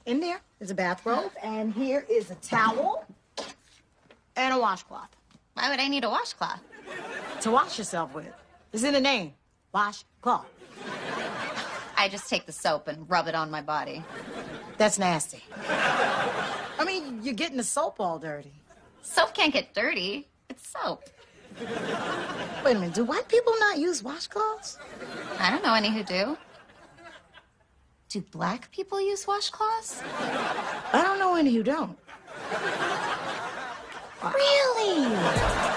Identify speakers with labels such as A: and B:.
A: In there is a bathrobe, and here is a towel and a washcloth.
B: Why would I need a washcloth?
A: To wash yourself with. It's in the name, washcloth.
B: I just take the soap and rub it on my body.
A: That's nasty. I mean, you're getting the soap all dirty.
B: Soap can't get dirty. It's soap.
A: Wait a minute, do white people not use washcloths?
B: I don't know any who do. Do black people use washcloths?
A: I don't know any who don't.
B: Really?